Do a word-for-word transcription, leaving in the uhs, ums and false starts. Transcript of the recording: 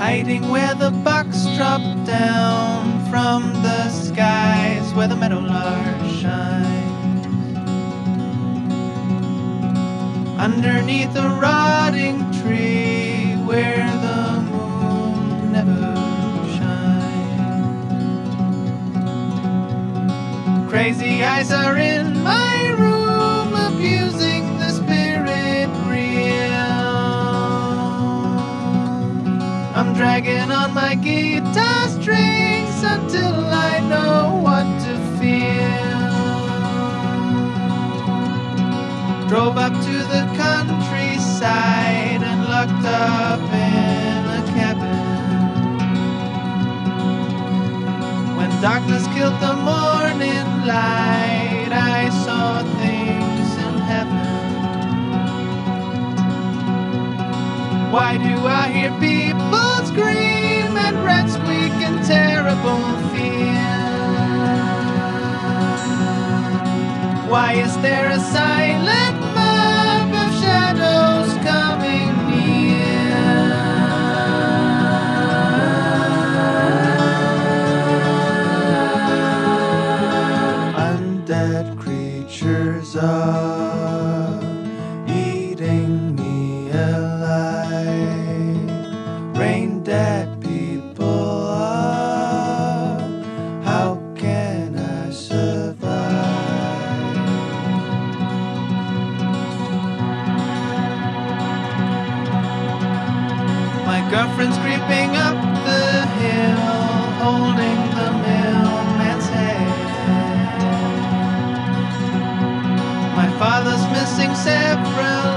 hiding where the bucks drop down from the skies, where the meadowlark shines. Underneath a rotting tree, where the moon never shines. Crazy eyes are in my room, abusing the spirit real. I'm dragging on my guitar strings until I know what to feel. Drove up to the countryside and locked up in a cabin. When darkness killed the morning light, I saw things in heaven. Why do I hear people scream and rats squeak in terrible fear? Why is there a silent mob of shadows coming near? Undead creatures are eating me alive. Brain dead people are. How can I survive? My girlfriend's creeping up the hill, holding the mailman's head. My father's missing several